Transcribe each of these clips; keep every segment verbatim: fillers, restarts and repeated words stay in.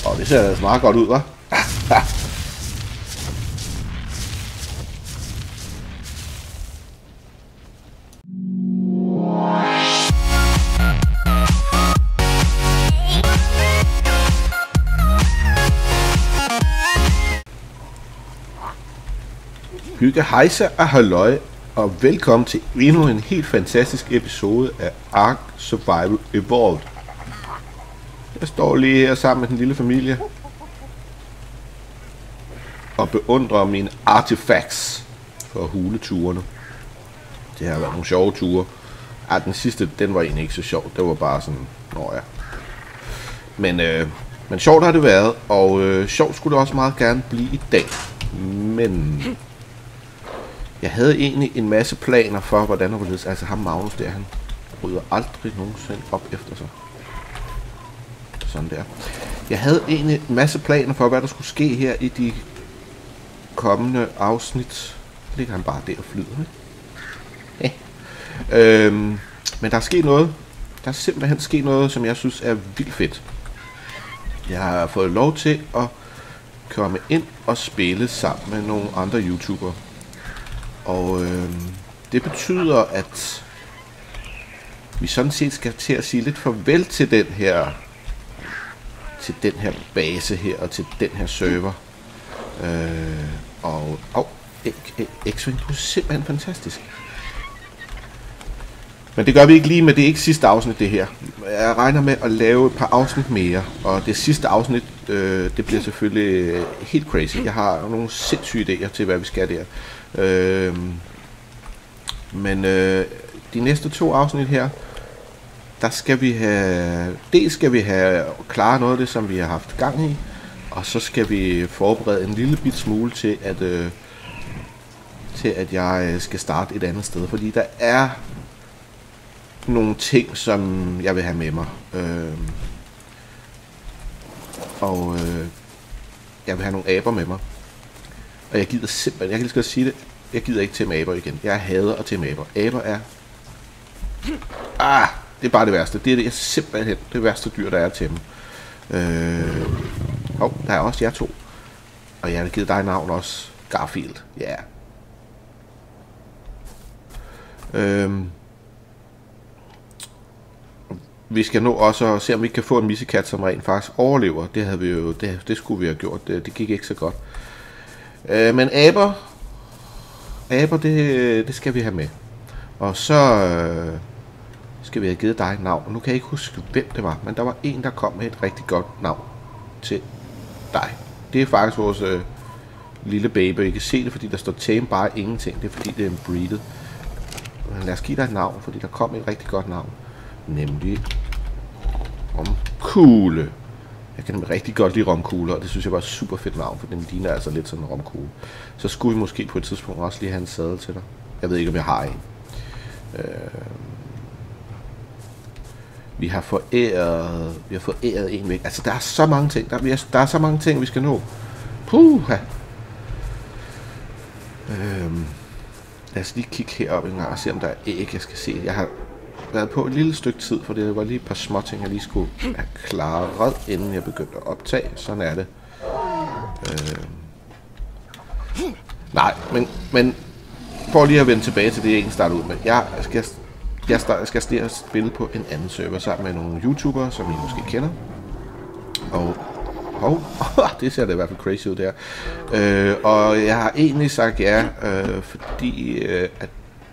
Og det ser altså meget godt ud, hva'? Hygge hejser og halløj, og velkommen til endnu en helt fantastisk episode af Ark Survival Evolved. Jeg står lige her sammen med den lille familie og beundrer mine artifacts for huleturene. Det har været nogle sjove ture. Ah, den sidste, den var egentlig ikke så sjov. Det var bare sådan, nå ja. Men, øh, men sjovt har det været, og øh, sjovt skulle det også meget gerne blive i dag. Men jeg havde egentlig en masse planer for, hvordan der ville. Altså ham Magnus der, han rydder aldrig nogensinde op efter sig. Sådan der. Jeg havde egentlig en masse planer for, hvad der skulle ske her i de kommende afsnit. Ligger han bare der og flyder, ikke? Ja. Øhm, men der er sket noget. Der er simpelthen sket noget, som jeg synes er vildt fedt. Jeg har fået lov til at komme ind og spille sammen med nogle andre YouTubere. Og øh, det betyder, at vi sådan set skal til at sige lidt farvel til den her, til den her base her og til den her server. Øh, og oh, X-Wing, du er simpelthen fantastisk. Men det gør vi ikke lige med, det er ikke sidste afsnit det her. Jeg regner med at lave et par afsnit mere, og det sidste afsnit, øh, det bliver selvfølgelig helt crazy. Jeg har nogle sindssyge idéer til, hvad vi skal der. Øh, men øh, de næste to afsnit her, der skal vi have, dels skal vi have klaret noget af det, som vi har haft gang i, og så skal vi forberede en lille bit smule til, at, øh, til at jeg skal starte et andet sted, fordi der er nogle ting, som jeg vil have med mig. Øh, og øh, jeg vil have nogle aber med mig. Og jeg gider simpelthen, jeg kan lige skal sige det, jeg gider ikke til aber igen. Jeg hader at til aber. Aber er... Ah, det er bare det værste. Det er det, simpelthen det værste dyr, der er til dem. Øh, oh, der er også jer to. Og jeg vil give dig navn også. Garfield. Ja. Yeah. Øh, Vi skal nå også at se, om vi kan få en missekat, som rent faktisk overlever. Det havde vi jo, det, det skulle vi have gjort. Det, det gik ikke så godt. Øh, men aber, aber det, det skal vi have med. Og så øh, skal vi have givet dig et navn. Nu kan jeg ikke huske, hvem det var, men der var en, der kom med et rigtig godt navn til dig. Det er faktisk vores øh, lille baby. I kan se det, fordi der står tame bare ingenting. Det er fordi, det er en breeded. Men lad os give dig et navn, fordi der kom et rigtig godt navn. Nemlig romkugle. Jeg kan rigtig godt lide romkugle, og det synes jeg var et super fedt navn, for den ligner altså lidt sådan en romkugle. Så skulle vi måske på et tidspunkt også lige have en sadel til dig. Jeg ved ikke, om jeg har en. Øh... Vi har foræret, vi har foræret en væk. Altså, der er så mange ting. Der er, der er så mange ting, vi skal nå. Puha. Øh... Lad os lige kigge herop en gang og se, om der er æg, jeg skal se. Jeg har været på et lille stykke tid, for det var lige et par små ting, jeg lige skulle have klaret, inden jeg begyndte at optage. Sådan er det. Øh... Nej, men, men for lige at vende tilbage til det, jeg egentlig startede ud med. Jeg skal, jeg start, skal starte at spille på en anden server sammen med nogle YouTubere, som I måske kender. Og oh, det ser da i hvert fald crazy ud der. Øh, og jeg har egentlig sagt ja, øh, fordi øh, at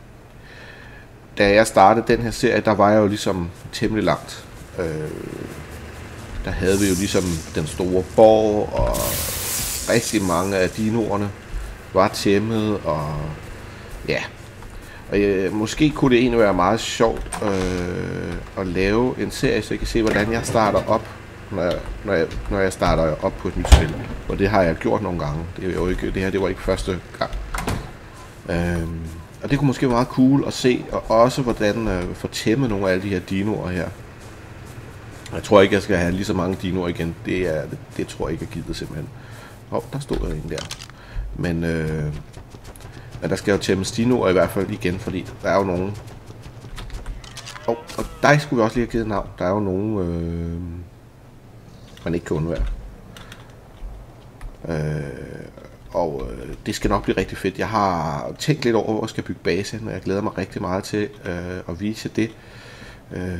da jeg startede den her serie, der var jeg jo ligesom temmelig langt. Øh, der havde vi jo ligesom den store borg, og rigtig mange af dinoerne var tæmmet, og ja. Og øh, måske kunne det egentlig være meget sjovt øh, at lave en serie, så I kan se, hvordan jeg starter op, når jeg, når jeg, når jeg starter op på et nyt spil. Og det har jeg gjort nogle gange. Det, er jo ikke, det her det var ikke første gang. Øh, Og det kunne måske være meget cool at se, og også hvordan øh, få tæmmet nogle af alle de her dinoer her. Jeg tror ikke, jeg skal have lige så mange dinoer igen. Det, er, det, det tror jeg ikke, jeg gider simpelthen. Åh, oh, der stod der en der. Men, øh, men der skal jo tæmmes dinoer i hvert fald igen, fordi der er jo nogen... Oh, og dig skulle vi også lige have givet navn. Der er jo nogen, øh, man ikke kan undvære. Øh, og øh, det skal nok blive rigtig fedt. Jeg har tænkt lidt over, hvor jeg skal bygge base, og jeg glæder mig rigtig meget til øh, at vise det. Øh,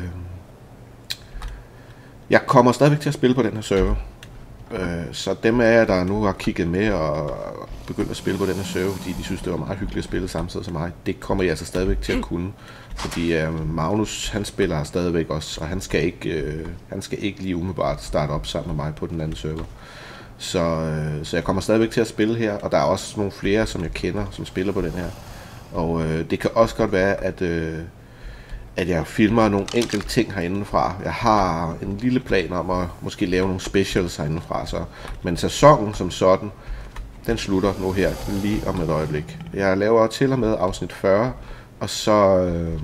jeg kommer stadigvæk til at spille på den her server. Øh, så dem af jer, der nu har kigget med og begyndt at spille på den her server, fordi de synes, det var meget hyggeligt at spille samtidig som mig, det kommer jeg altså stadigvæk til at kunne. Fordi øh, Magnus, han spiller stadigvæk også, og han skal ikke, øh, han skal ikke lige umiddelbart starte op sammen med mig på den anden server. Så, øh, så jeg kommer stadigvæk til at spille her, og der er også nogle flere, som jeg kender, som spiller på den her. Og øh, det kan også godt være, at, øh, at jeg filmer nogle enkelte ting herindefra. Jeg har en lille plan om at måske lave nogle specials herindefra, så. Men sæsonen som sådan, den slutter nu her lige om et øjeblik. Jeg laver til og med afsnit fyrre, og så... Øh,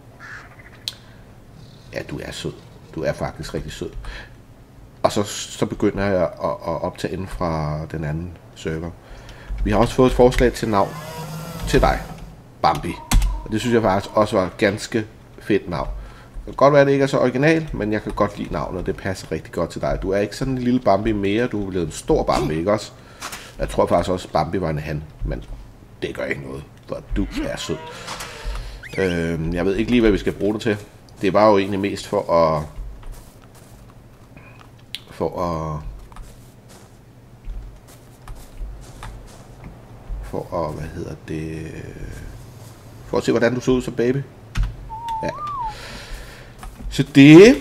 ja, du er sød. Du er faktisk rigtig sød. Og så, så begynder jeg at, at optage inden fra den anden server. Vi har også fået et forslag til navn til dig, Bambi. Og det synes jeg faktisk også var et ganske fedt navn. Det kan godt være, at det ikke er så original, men jeg kan godt lide navnet, og det passer rigtig godt til dig. Du er ikke sådan en lille Bambi mere, du er blevet en stor Bambi, ikke også? Jeg tror faktisk også, at Bambi var en han, men det gør ikke noget, for du er sød. Øh, jeg ved ikke lige, hvad vi skal bruge det til. Det var jo egentlig mest for at... For at... For at, hvad hedder det... For at se, hvordan du så ud som baby. Ja. Så det...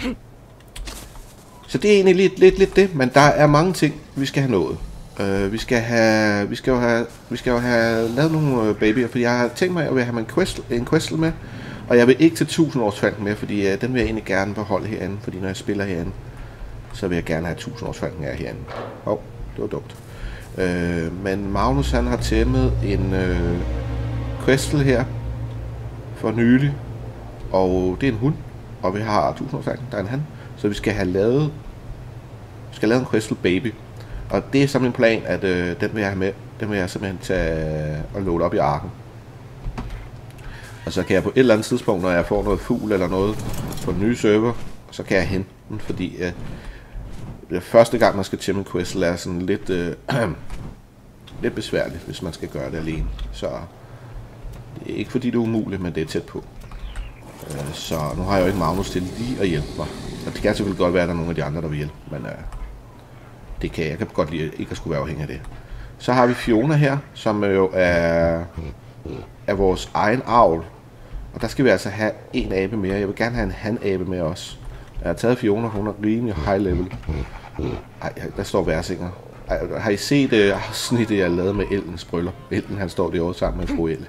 Så det er egentlig lidt, lidt, lidt det, men der er mange ting, vi skal have nået. Uh, vi skal have, vi skal jo have, vi skal jo have lavet nogle babyer, fordi jeg har tænkt mig, at jeg vil have en quest, en questel med, og jeg vil ikke til tusind års falken med, fordi uh, den vil jeg egentlig gerne beholde herinde, fordi når jeg spiller herinde, så vil jeg gerne have tusind års falken af herinde. Åh, oh, det var dumt. Uh, men Magnus, han har tæmmet en uh, questel her for nylig, og det er en hund, og vi har tusind års falken, der er en han, så vi skal have lavet, vi skal lave en questel baby. Og det er så min plan, at øh, den vil jeg have med. Den vil jeg simpelthen tage og loade op i arken. Og så kan jeg på et eller andet tidspunkt, når jeg får noget fugl eller noget på den nye server, så kan jeg hente den, fordi øh, det første gang man skal til en quest er sådan lidt, øh, lidt besværligt, hvis man skal gøre det alene. Så det er ikke fordi det er umuligt, men det er tæt på. Øh, så nu har jeg jo ikke Magnus til lige at hjælpe mig. Og det kan selvfølgelig godt være, at der er nogle af de andre, der vil hjælpe, men... Øh, Det kan jeg. Jeg kan godt lide ikke at skulle være afhængig af det. Så har vi Fiona her, som jo er, er vores egen avl. Og der skal vi altså have en abe mere. Jeg vil gerne have en hanabe med også. Jeg har taget Fiona, hun er rimelig high level. Ej, der står værsinger. Ej, har I set uh, afsnittet, jeg lavede med Elens bryllup? Ellen, han står derovre sammen med fru Elle.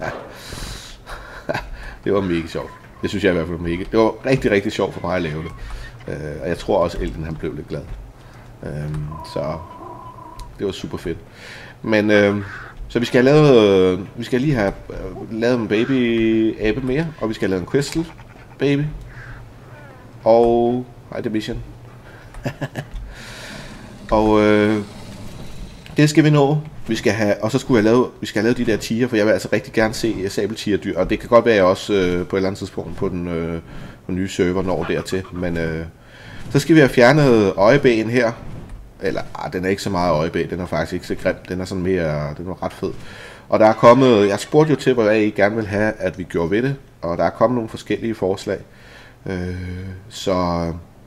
Det var mega sjovt. Det synes jeg i hvert fald mega. Det var rigtig, rigtig sjovt for mig at lave det. Uh, og jeg tror også, Ellen han blev lidt glad. Øhm, så det var super fedt. Men øhm, så vi skal have lavet, øh, vi skal lige have øh, lavet en baby abe mere, og vi skal have lavet en questel baby. Og hej, det er mission. Og øh, det skal vi nå. Vi skal have, og så skulle vi have lavet, vi skal have lavet de der tiger, for jeg vil altså rigtig gerne se sabeltigerdyr, og det kan godt være, at jeg også øh, på et eller andet tidspunkt på den, øh, på den nye server når dertil, men øh, så skal vi have fjernet øjebæen her. Eller, ah, den er ikke så meget øjebæ, den er faktisk ikke så grim. Den er sådan mere, den er ret fed. Og der er kommet, jeg spurgte jo til, hvad I gerne vil have, at vi gjorde ved det. Og der er kommet nogle forskellige forslag. Øh, så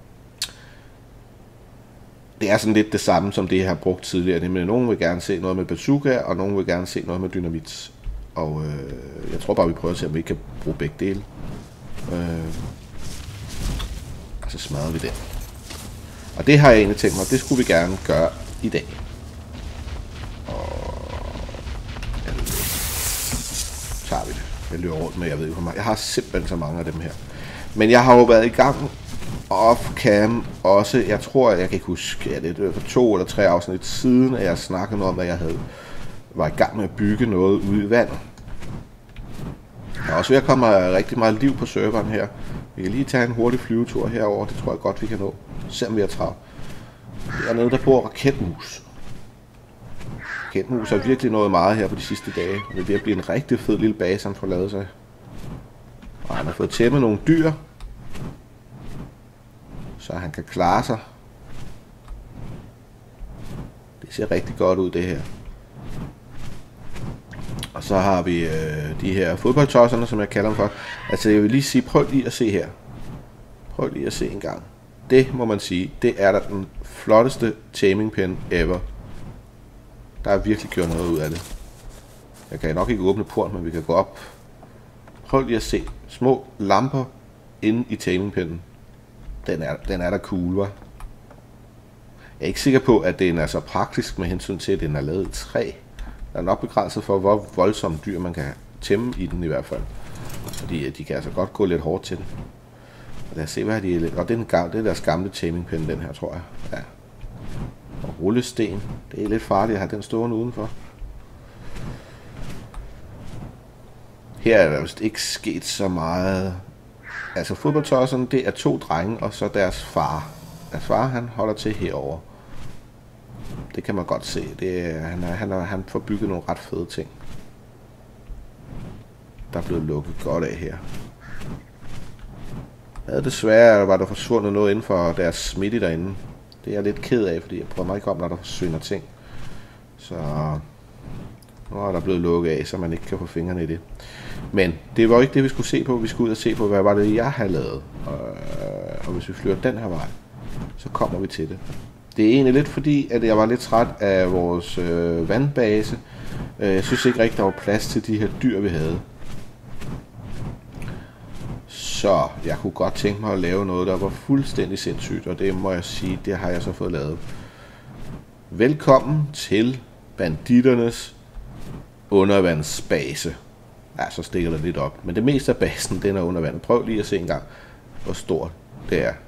det er sådan lidt det samme, som det jeg har brugt tidligere. Nemlig, nogen vil gerne se noget med bazooka, og nogen vil gerne se noget med dynamit. Og øh, jeg tror bare, vi prøver at se, om vi kan bruge begge dele. Øh, og så smadrer vi det. Og det har jeg egentlig tænkt mig, det skulle vi gerne gøre i dag. Og ja, så tager vi det. Jeg løber rundt med, jeg ved ikke hvor meget. Jeg har simpelthen så mange af dem her. Men jeg har jo været i gang off-cam også. Jeg tror, jeg kan ikke huske, ja, det er for to eller tre afsnit siden, at jeg snakkede om, at jeg havde var i gang med at bygge noget ude i vandet. Der er også ved at komme rigtig meget liv på serveren her. Vi kan lige tage en hurtig flyvetur herover. Det tror jeg godt, vi kan nå. Selvom vi er travlt. Dernede der bor raketmus. Raketmus har virkelig nået meget her på de sidste dage. Det er ved at blive en rigtig fed lille base, han får lavet sig. Og han har fået tæmmet nogle dyr. Så han kan klare sig. Det Det ser rigtig godt ud, det her. Og så har vi øh, de her fodboldtosserne, som jeg kalder dem for. Altså jeg vil lige sige, prøv lige at se her. Prøv lige at se en gang. Det må man sige, det er da den flotteste taming pen ever. Der er virkelig gjort noget ud af det. Jeg kan nok ikke åbne porten, men vi kan gå op. Prøv lige at se. Små lamper inde i taming pennen. Den er, den er da cool, hva'? Jeg er ikke sikker på, at den er så praktisk med hensyn til, at den er lavet i træ. Der er nok begrænset for, hvor voldsomme dyr man kan tæmme i den i hvert fald. Fordi de kan altså godt gå lidt hårdt til den. Og lad os se, hvad de er. Og det er, en gamle, det er deres gamle taming pen, den her, tror jeg. Ja. Og rullesten. Det er lidt farligt at have den stående udenfor. Her er der vist ikke sket så meget. Altså fodboldtosserne, det er to drenge og så deres far. Deres far, han holder til herover. Det kan man godt se. Det er, han, er, han, er, han får bygget nogle ret fede ting. Der er blevet lukket godt af her. Ja, desværre var der forsvundet noget inden for deres smitte derinde. Det er jeg lidt ked af, fordi jeg prøver mig ikke om, når der forsvinder ting. Så nu er der blevet lukket af, så man ikke kan få fingrene i det. Men det var ikke det, vi skulle se på. Vi skulle ud og se på, hvad var det, jeg havde lavet. Og, og hvis vi flyver den her vej, så kommer vi til det. Det er egentlig lidt fordi, at jeg var lidt træt af vores øh, vandbase. Jeg synes ikke rigtig, der var plads til de her dyr, vi havde. Så jeg kunne godt tænke mig at lave noget, der var fuldstændig sindssygt. Og det må jeg sige, det har jeg så fået lavet. Velkommen til banditternes undervandsbase. Ja, så stikker der lidt op. Men det meste af basen, den er under vandet. Prøv lige at se en gang, hvor stort det er.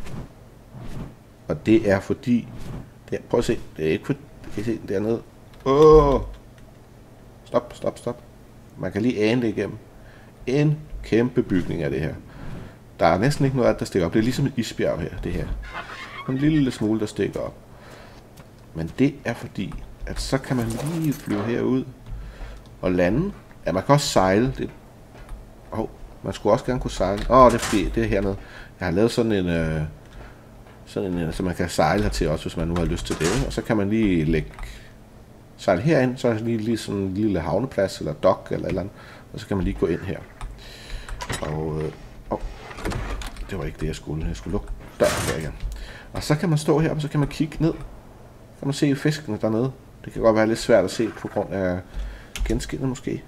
Og det er fordi... Det er, prøv at se. Det er ikke for... Kan I se dernede? Åh! Stop, stop, stop. Man kan lige ane det igennem. En kæmpe bygning af det her. Der er næsten ikke noget, der stikker op. Det er ligesom et isbjerg her, det her. En lille smule, der stikker op. Men det er fordi, at så kan man lige flyve herud og lande. Ja, man kan også sejle. Det... Oh, man skulle også gerne kunne sejle. Åh, oh, det er fordi, det er hernede. Jeg har lavet sådan en... Øh... Sådan en, så man kan sejle hertil også, hvis man nu har lyst til det. Og så kan man lige lægge sejle herind, så er der lige, lige sådan en lille havneplads, eller dock, eller eller andet. Og så kan man lige gå ind her. Og... Øh... Oh, det var ikke det, jeg skulle. Jeg skulle lukke døren her igen. Og så kan man stå her, og så kan man kigge ned. Så kan man se fiskene dernede. Det kan godt være lidt svært at se på grund af genskinnet måske.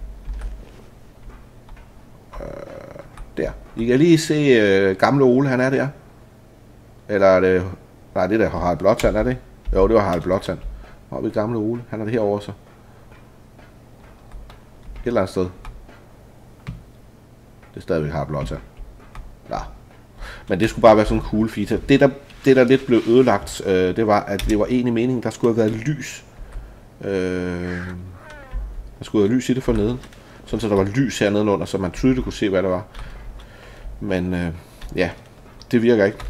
Øh, der. I kan lige se øh, gamle Ole, han er der. Eller er det... Nej, det der har Harald Blåtand, er det? Jo, det var Harald Blåtand. Hvor er vi gamle Ole? Han er det herovre så. Et eller andet sted. Det er stadigvæk Harald Blåtand. Ja. Men det skulle bare være sådan en cool feature. Det der, det der lidt blev ødelagt, øh, det var, at det var egentlig meningen, der skulle have været lys. Øh, der skulle have lys i det for neden. Sådan så der var lys hernede under, så man tydeligt kunne se, hvad der var. Men øh, ja, det virker ikke.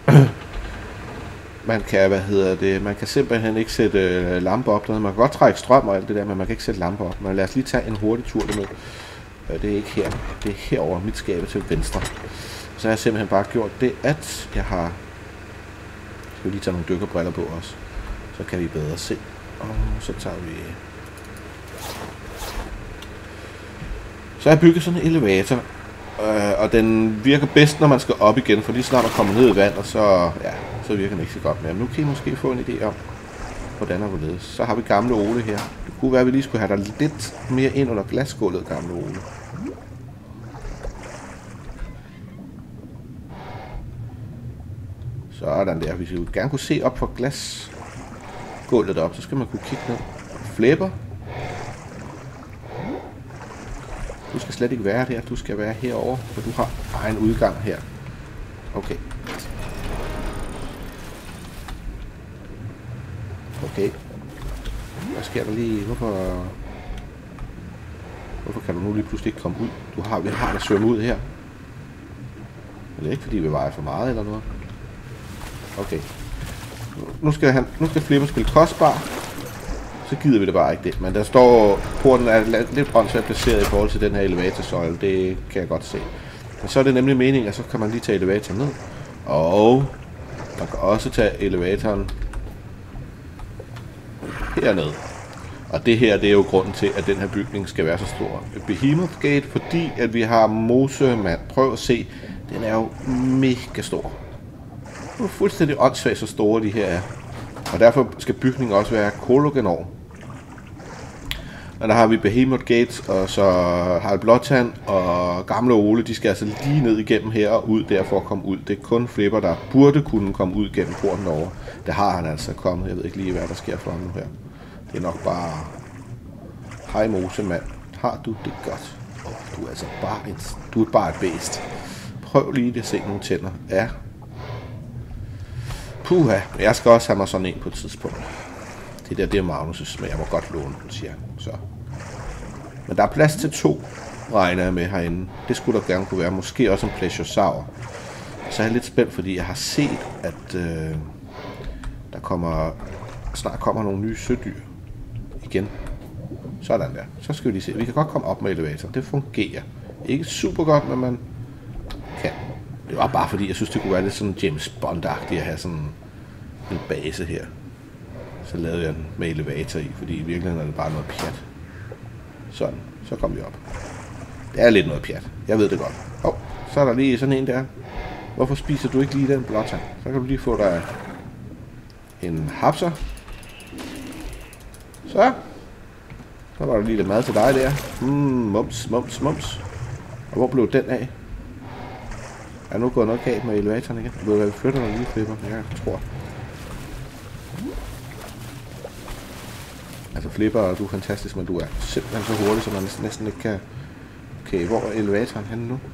Man kan, hvad hedder det, man kan simpelthen ikke sætte øh, lamper op dernede. Man kan godt trække strøm og alt det der, men man kan ikke sætte lamper op. Men lad os lige tage en hurtig tur derned. Øh, det er ikke her. Det er herover mit skab til venstre. Så har jeg simpelthen bare gjort det, at jeg har... Jeg skal lige tage nogle dykkerbriller på også. Så kan vi bedre se. Og så tager vi... Så har jeg bygget sådan en elevator. Øh, og den virker bedst, når man skal op igen. For lige snart man kommer ned i vand, og så, ja, så virker den ikke så godt mere. Men nu kan I måske få en idé om, hvordan og hvorledes. Så har vi gamle Ole her. Det kunne være, at vi lige skulle have der lidt mere ind under glasgulvet, gamle Ole. Sådan der. Hvis vi vil gerne kunne se op for glasgulvet op, så skal man kunne kigge ned. Flipper. Du skal slet ikke være der, du skal være herovre, for du har egen udgang her. Okay. Okay. Hvad sker der lige? Hvorfor... Hvorfor kan du nu lige pludselig ikke komme ud? Du har, vi har da svømme ud her. Er det ikke fordi vi vejer for meget eller noget? Okay. Nu skal han, nu skal Flipper spille kostbar. Så gider vi det bare ikke det. Men der står, porten er lidt åndssvagt placeret i forhold til den her elevatorsøjle. Det kan jeg godt se. Men så er det nemlig meningen, at så kan man lige tage elevatoren ned. Og man kan også tage elevatoren hernede. Og det her, det er jo grunden til, at den her bygning skal være så stor. Behemoth Gate, fordi at vi har mosemand. Prøv at se, den er jo mega stor. Det er fuldstændig åndssvagt, så store de her er. Og derfor skal bygningen også være kologenor. Og der har vi Behemoth Gates, og så Harald Blåtand og Gamle Ole, de skal altså lige ned igennem her og ud der for at komme ud. Det er kun Flipper, der burde kunne komme ud gennem porten over. Det har han altså kommet. Jeg ved ikke lige, hvad der sker for ham nu her. Det er nok bare... Hej mosemand, har du det godt? Åh, oh, du er altså bare et, du er bare et bæst. Prøv lige at se nogle tænder. Ja. Puha, jeg skal også have mig sådan en på et tidspunkt. Det der, det er Magnus' men jeg må godt låne den, siger han. Så. Men der er plads til to, regner jeg med herinde. Det skulle der gerne kunne være. Måske også en plesiosaur. Så er jeg lidt spændt, fordi jeg har set, at øh, der kommer, snart kommer nogle nye sødyr. Igen. Sådan der. Så skal vi lige se. Vi kan godt komme op med elevatoren. Det fungerer. Ikke super godt, men man kan. Det var bare fordi, jeg synes, det kunne være lidt sådan James Bond-agtigt at have sådan en base her. Så lavede jeg den med elevator i, fordi i virkeligheden er det bare noget pjat. Sådan. Så kom vi op. Det er lidt noget pjat. Jeg ved det godt. Åh, oh, så er der lige sådan en der. Hvorfor spiser du ikke lige den blotter? Så kan du lige få dig en hapser. Så. Så var der lige lidt mad til dig der. Mm, mums, mums, mums. Og hvor blev den af? Er nu gået noget galt med elevatoren igen? Du ved, vi flytter dig lige, Flipper. Jeg tror. Altså Flipper, du er fantastisk, men du er simpelthen så hurtig, så man næsten ikke kan... Okay, hvor er elevatoren henne nu?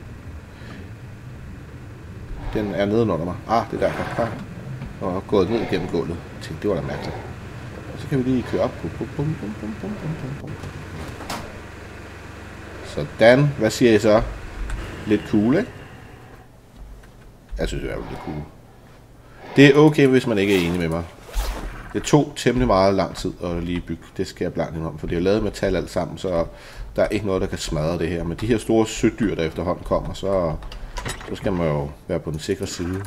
Den er nede under mig. Ah, det er derfor. Ah. Og gået ned igennem gulvet. Jeg tænkte, det var da mærkeligt. Og så kan vi lige køre op. Bum, bum, bum, bum, bum, bum, bum, bum. Sådan. Hvad siger I så? Lidt cool, ikke? Jeg synes, det er lidt cool. Det er okay, hvis man ikke er enig med mig. Det tog temmelig meget lang tid at lige bygge. Det skal jeg blankt om, for det er lavet med metal alt sammen, så der er ikke noget, der kan smadre det her. Men de her store sødyr, der efterhånden kommer, så, så skal man jo være på den sikre side.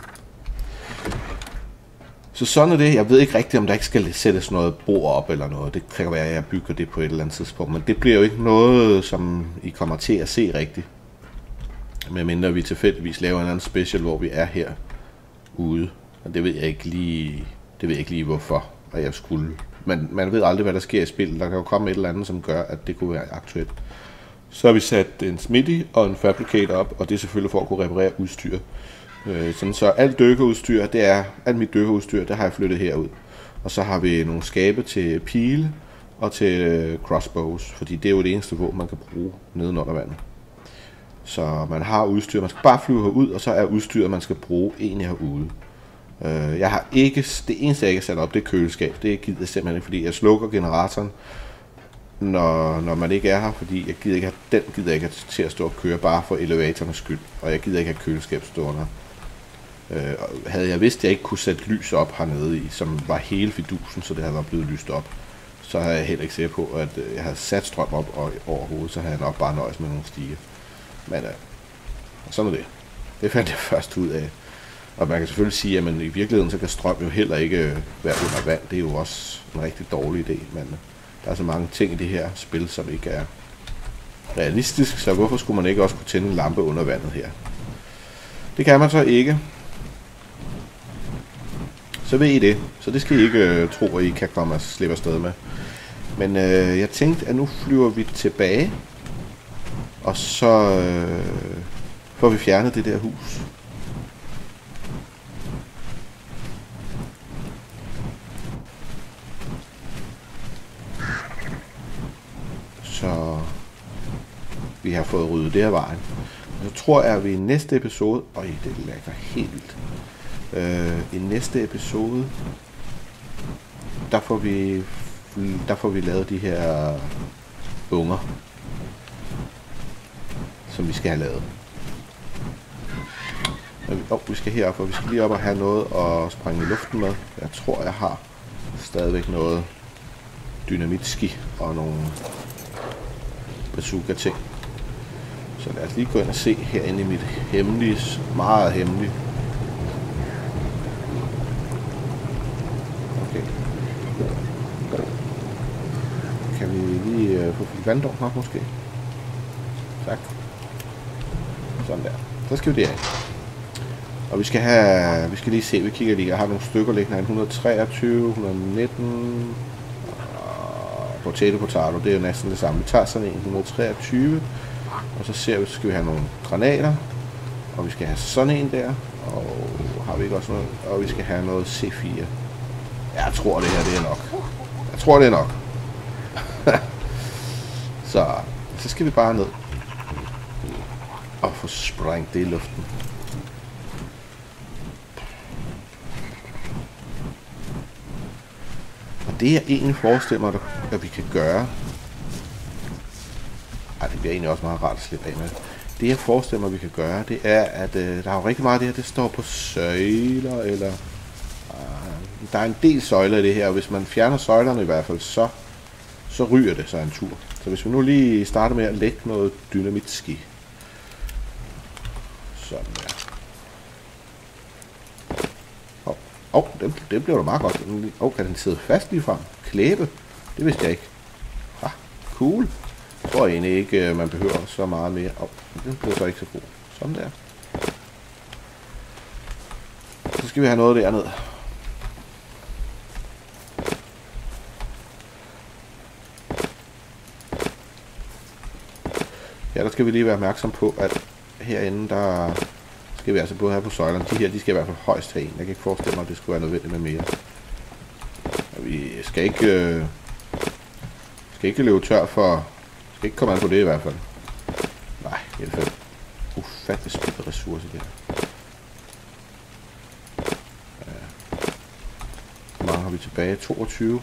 Så sådan er det. Jeg ved ikke rigtigt, om der ikke skal sættes noget bord op eller noget. Det kan være, at jeg bygger det på et eller andet tidspunkt. Men det bliver jo ikke noget, som I kommer til at se rigtigt. Medmindre vi tilfældigvis laver en anden special, hvor vi er her ude. Og det ved jeg ikke lige, det ved jeg ikke lige hvorfor, at jeg skulle. Men man ved aldrig, hvad der sker i spillet. Der kan jo komme et eller andet, som gør, at det kunne være aktuelt. Så har vi sat en smithy og en fabricator op, og det er selvfølgelig for at kunne reparere udstyr. Øh, sådan så alt dykkerudstyr, det er alt mit dykkerudstyr, det har jeg flyttet herud. Og så har vi nogle skabe til pile og til crossbows, fordi det er jo det eneste våben, man kan bruge nedenunder vandet. Så man har udstyr, man skal bare flyve herud, og så er udstyret, man skal bruge egentlig herude. Øh, jeg har ikke, det eneste jeg ikke har sat op, det er køleskab. Det gider jeg simpelthen ikke, fordi jeg slukker generatoren, når, når man ikke er her, fordi jeg gider ikke have, den gider jeg ikke have til at stå og køre, bare for elevatorens skyld, og jeg gider ikke have køleskab stående. Øh, havde jeg vidst, at jeg ikke kunne sætte lys op hernede i, som var hele fidusen, så det havde været blevet lyst op, så havde jeg heller ikke sikker på, at jeg havde sat strøm op og overhovedet, så havde jeg nok bare nøjes med nogle stiger. Men øh, sådan er det. Det fandt jeg først ud af. Og man kan selvfølgelig sige, at man i virkeligheden så kan strøm jo heller ikke være under vand. Det er jo også en rigtig dårlig idé, men der er så mange ting i det her spil, som ikke er realistisk, så hvorfor skulle man ikke også kunne tænde en lampe under vandet her? Det kan man så ikke. Så ved I det. Så det skal I ikke øh, tro, at I kan komme og slippe afsted med. Men øh, jeg tænkte, at nu flyver vi tilbage, og så øh, får vi fjernet det der hus. Så vi har fået ryddet det her vejen. Og så tror jeg, at vi i næste episode... Øj, det lægger helt vildt. Øh, I næste episode, der får vi der får vi lavet de her unger, som vi skal have lavet. Åh, oh, vi skal herop, og vi skal lige op og have noget at sprænge i luften med. Jeg tror, jeg har stadigvæk noget dynamitski og nogle bazooka ting. Så lad os lige gå ind og se herinde i mit hemmelige, meget hemmelige. Okay. øh, få fyldt vanddunk nok måske. Tak. Sådan der. Så skal vi derind. Og vi skal have, vi skal lige se, vi kigger lige, jeg har nogle stykker liggende her, et hundrede og treogtyve, et hundrede og nitten, og potato potato, det er jo næsten det samme. Vi tager sådan en, et hundrede og treogtyve, og så ser vi, så skal vi have nogle granater, og vi skal have sådan en der, og har vi ikke også noget, og vi skal have noget C fire. Jeg tror det her, det er nok. Jeg tror det er nok. så, så skal vi bare ned og få sprængt det i luften. Og det jeg egentlig forestiller mig, at vi kan gøre, ej, det bliver egentlig også meget rart at slippe af med. Det jeg forestiller mig, at vi kan gøre, det er, at øh, der er jo rigtig meget af det her, det står på søjler, eller øh, der er en del søjler i det her, og hvis man fjerner søjlerne i hvert fald, så, så ryger det så en tur. Så hvis vi nu lige starter med at lægge noget dynamitski. Sådan der. Åh, oh, oh, det, det bliver da meget godt. Åh, oh, kan den sidde fast lige frem? Klæbe? Det vidste jeg ikke. Ah, cool. Jeg tror egentlig ikke, man behøver så meget mere. Åh, oh, den bliver så ikke så god. Sådan der. Så skal vi have noget dernede. Ja, der skal vi lige være opmærksom på, at herinde, der skal vi altså både have på søjlerne. De her, de skal i hvert fald højst have en. Jeg kan ikke forestille mig, at det skulle være nødvendigt med mere. Og vi skal ikke, øh, skal ikke løbe tør for... Skal ikke komme an på det i hvert fald. Nej, i hvert fald ufattelig spildt ressourcer der. Ja. Så mange har vi tilbage. toogtyve.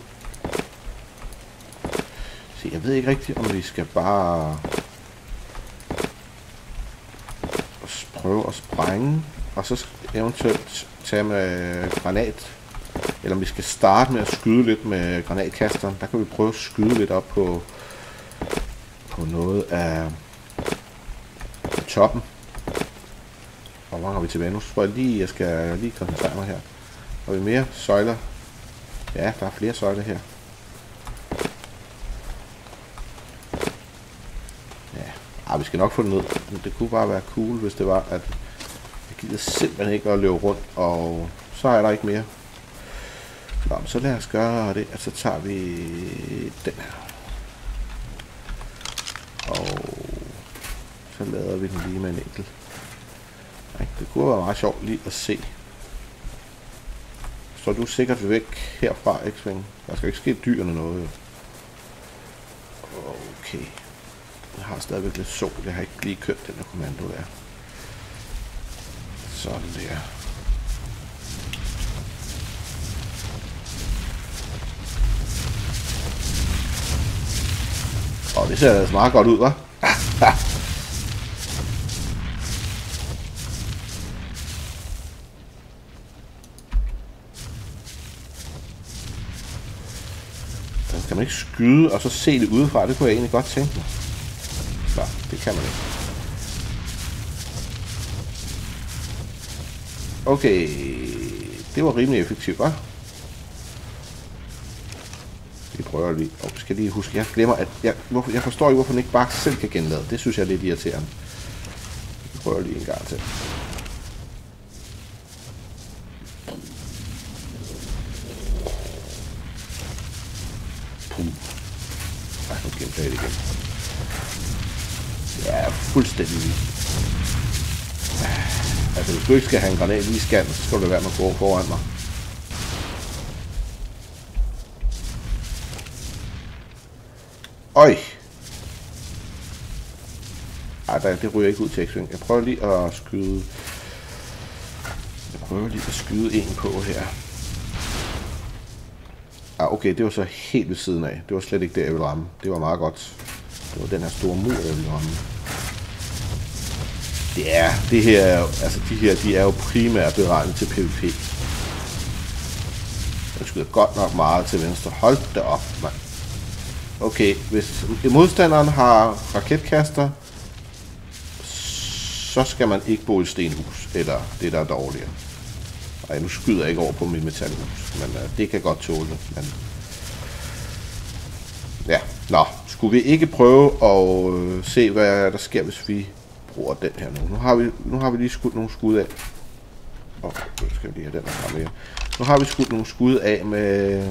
Se, jeg ved ikke rigtigt, om vi skal bare... prøve at sprænge, og så eventuelt tage med granat, eller om vi skal starte med at skyde lidt med granatkasteren. Der kan vi prøve at skyde lidt op på på noget af toppen. Hvor mange har vi tilbage? Nu tror jeg lige, jeg skal lige koncentrere mig her. Har vi mere søjler? Ja, der er flere søjler her. Ah, vi skal nok få det ned. Men det kunne bare være cool, hvis det var, at jeg gider simpelthen ikke at løbe rundt, og så er der ikke mere. Nå, så lad os gøre det, og så tager vi den her. Og så lader vi den lige med en enkelt. Nej, det kunne være meget sjovt lige at se. Så er du sikkert væk herfra, X-Wing. Der skal ikke ske dyrene noget. Okay. Jeg har stadigvæk lidt sol, jeg har ikke lige kørt den her kommando der. Sådan der. Og det ser altså meget godt ud, hva'? Den skal man ikke skyde og så se det udefra, det kunne jeg egentlig godt tænke mig. Så, det kan man ikke. Okay, det var rimelig effektivt, hva'? Vi prøver lige. Og oh, skal lige huske, jeg glemmer, at jeg, hvorfor, jeg forstår ikke, hvorfor den ikke bare selv kan genlade. Det synes jeg er lidt irriterende. Vi prøver lige en gang til. Pum. Ej, nu gentager jeg det igen. Det er fuldstændig vildt. Altså, hvis du ikke skal have en granat lige i skanten, så skal du være med at gå foran mig. Øj! Ej, der, det ryger ikke ud til X-Wing. Jeg prøver lige at skyde... Jeg prøver lige at skyde en på her. Ah, okay, det var så helt ved siden af. Det var slet ikke det, jeg ville ramme. Det var meget godt. Det var den her store mur, jeg ville ramme. Det er, det her er jo, altså de her, de er jo primært beregnet til PvP. Jeg skyder godt nok meget til venstre. Hold da op, mand. Okay, hvis modstanderen har raketkaster, så skal man ikke bo i stenhus, eller det der er dårligere. Ej, nu skyder jeg ikke over på mit metalhus, men uh, det kan godt tåle det. Men Ja, nå. Skulle vi ikke prøve at øh, se, hvad der sker, hvis vi bruger den her nu? Nu har vi, nu har vi lige skudt nogle skud af. Åh, oh, nu skal vi lige have den her frem igen. Nu har vi skudt nogle skud af med...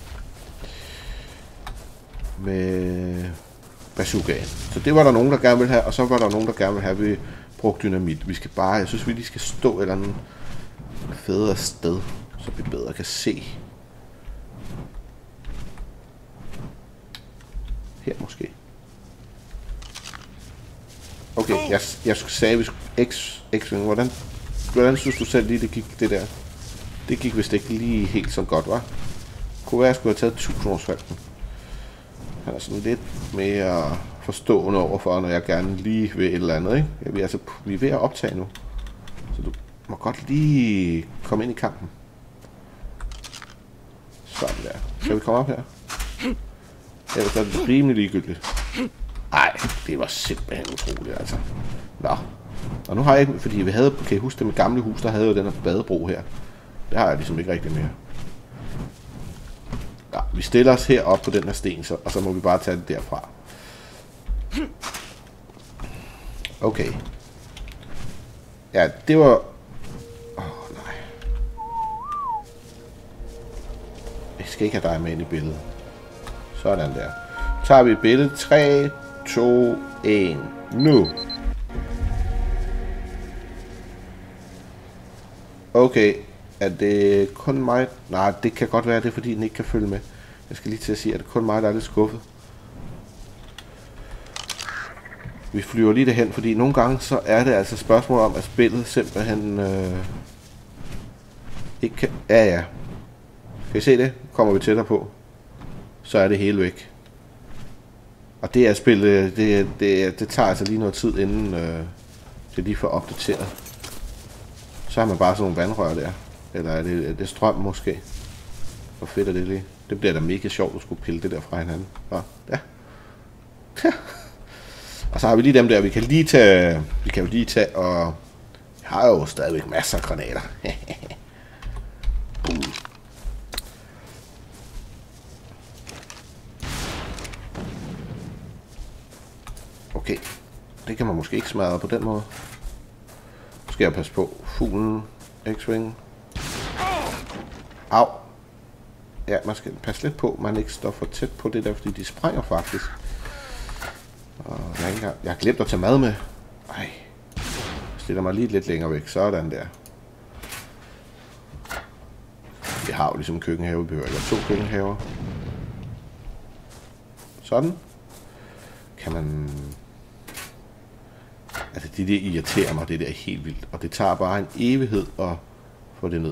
med bazookaen. Så det var der nogen, der gerne ville have, og så var der nogen, der gerne ville have, at vi brugte dynamit. Vi skal bare, jeg synes, vi lige skal stå et eller andet federe sted, så vi bedre kan se. Her måske. Okay, jeg, jeg sagde, at vi skulle X, X-Wing. Hvordan, hvordan synes du selv lige, det gik, det der? Det gik vist ikke lige helt så godt, var? Kunne være, at jeg skulle have taget tusindårsfalken. Han er sådan lidt mere forstående overfor, når jeg gerne lige vil et eller andet, ikke? Jeg vil altså blive ved at optage nu. Så du må godt lige komme ind i kampen. Sådan der. Skal vi komme op her? Ellers er det rimelig ligegyldigt. Ej, det var simpelthen utroligt, altså. Nå. Og nu har jeg ikke, fordi vi havde, kan I huske det med gamle hus, der havde jo den her badebro her. Det har jeg ligesom ikke rigtig mere. Ja, vi stiller os herop på den her sten, så, og så må vi bare tage det derfra. Okay. Ja, det var... Åh, oh, nej. Jeg skal ikke have dig med ind i billedet. Sådan der. Så tager vi et billede. tre, to, et. Nu. Okay. Er det kun mig? Nej, det kan godt være, det er fordi den ikke kan følge med. Jeg skal lige til at sige, at det kun mig, der er lidt skuffet. Vi flyver lige derhen, fordi nogle gange så er det altså spørgsmål om, at spillet simpelthen øh, ikke kan... Ja, ja. Kan I se det? Kommer vi tættere på, så er det hele væk. Og det er spillet, det, det, det tager altså lige noget tid, inden øh, det lige får opdateret. Så har man bare sådan nogle vandrør der. Eller er det, er det strøm måske? Hvor fedt er det lige? Det bliver da mega sjovt at skulle pille det der fra hinanden. Nå, ja. Og så har vi lige dem der, vi kan lige tage, vi kan jo lige tage, og jeg har jo stadigvæk masser af granater. Okay, det kan man måske ikke smadre på den måde. Nu skal jeg passe på. Fuglen, X-Wing. Au. Ja, man skal passe lidt på, man ikke står for tæt på det der, fordi de sprænger faktisk. Og jeg, har ikke, jeg har glemt at tage mad med. Ej. Jeg stiller mig lige lidt længere væk. Sådan der. Vi har jo ligesom en køkkenhave. Vi behøver ikke to køkkenhaver. Sådan. Kan man... Altså det der irriterer mig, det der er helt vildt. Og det tager bare en evighed at få det ned.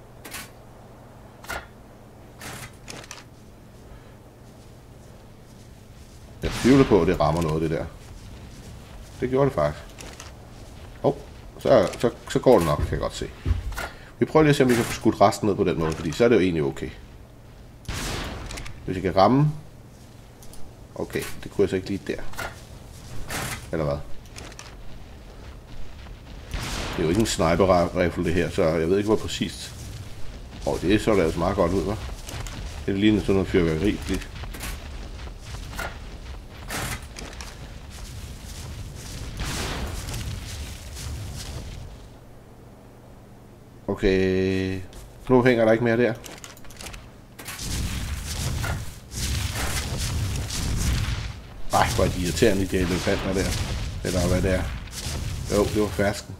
Jeg tvivler på, at det rammer noget, det der. Det gjorde det faktisk. Åh, oh, så, så, så går det nok, kan jeg godt se. Vi prøver lige at se, om vi kan få skudt resten ned på den måde, fordi så er det jo egentlig okay. Hvis jeg kan ramme... Okay, det kunne jeg så ikke lige der. Eller hvad? Det er jo ikke en sniper-rifle det her, så jeg ved ikke, hvor præcist. Åh, oh, det så det altså meget godt ud, hva'? Det er lige sådan noget fyrværkeri, lige. Okay, nu hænger der ikke mere der. Ej, hvor er de irriterende, de elefanter der. Eller hvad det er. Jo, det var fersken.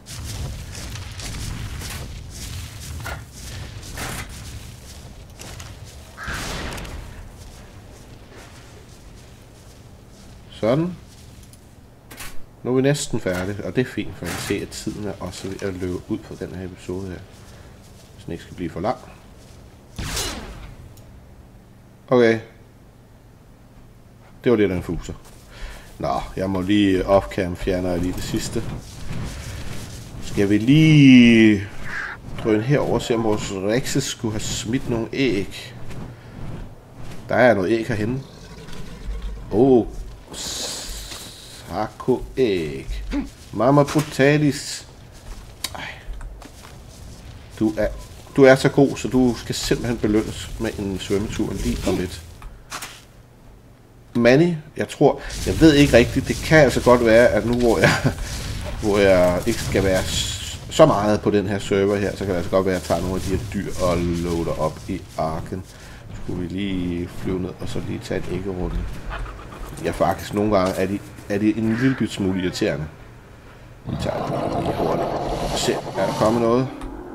Sådan. Nu er vi næsten færdige, og det er fint, for jeg kan se, at tiden er også ved at løbe ud på den her episode her. Hvis den ikke skal blive for lang. Okay. Det var det, den fuser. Nå, jeg må lige off-cam fjerne lige det sidste. Skal vi lige drøne herover og se, om vores Rexes skulle have smidt nogle æg. Der er noget æg herhenne. Åh. Oh. Sako æg. Mama brutalis. Ej. Du er, du er så god, så du skal simpelthen belønnes med en svømmetur lige om lidt. Manny, jeg tror, jeg ved ikke rigtigt, det kan altså godt være, at nu hvor jeg, hvor jeg ikke skal være så meget på den her server her, så kan det altså godt være, at jeg tager nogle af de her dyr og loader op i arken. Skulle vi lige flyve ned og så lige tage en æggerunde. Ja, faktisk nogle gange er de, er de en lille bit smule irriterende. Vi tager det lige hurtigt. Se, er der kommet noget?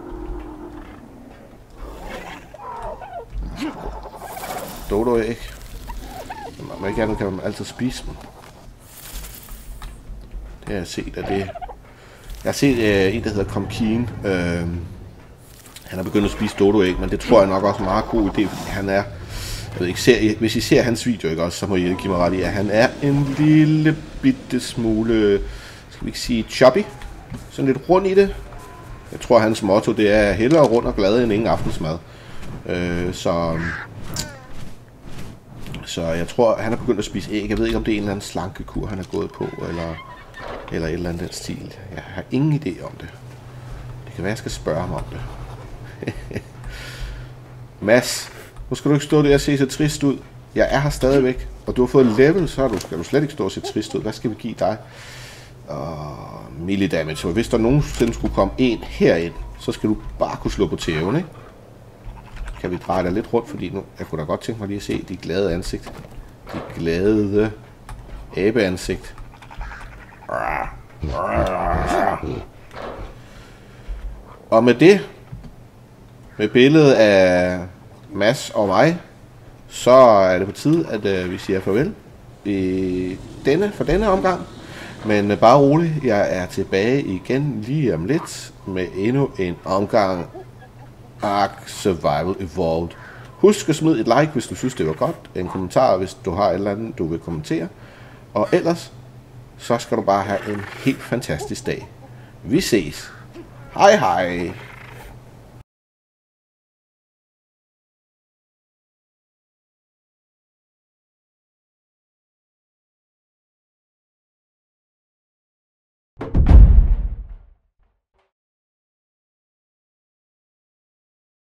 Dodo æg. Man ikke andet kan man altid spise dem. Det har jeg set, at det... Jeg har set øh, en, der hedder Comkeen. Øh, han har begyndt at spise dodo æg, men det tror jeg nok også er en meget god idé, fordi han er... Jeg ved ikke, ser, hvis I ser hans video, ikke også, så må I give mig ret i, at han er en lille bitte smule... Skal vi ikke sige choppy? Sådan lidt rund i det. Jeg tror, hans motto, det er hellere rund og glad end ingen aftensmad. Øh, så... Så jeg tror, han er begyndt at spise æg. Jeg ved ikke, om det er en eller anden slankekur, han er gået på, eller, eller et eller andet den stil. Jeg har ingen idé om det. Det kan være, jeg skal spørge ham om det. Mads, nu skal du ikke stå der og se så trist ud. Jeg er her stadigvæk, og du har fået level, så du, skal du slet ikke stå og se trist ud. Hvad skal vi give dig? Uh, melee damage. Så hvis der nogensinde skulle komme en herind, så skal du bare kunne slå på tæven, ikke? Kan vi dreje dig lidt rundt, fordi nu, jeg kunne da godt tænke mig lige at se de glade ansigt. De glade abeansigt. Og med det, med billedet af Mads og mig, så er det på tide, at uh, vi siger farvel i denne, for denne omgang. Men uh, bare rolig, jeg er tilbage igen lige om lidt med endnu en omgang Ark Survival Evolved. Husk at smide et like, hvis du synes, det var godt. En kommentar, hvis du har et eller andet, du vil kommentere. Og ellers, så skal du bare have en helt fantastisk dag. Vi ses. Hej hej.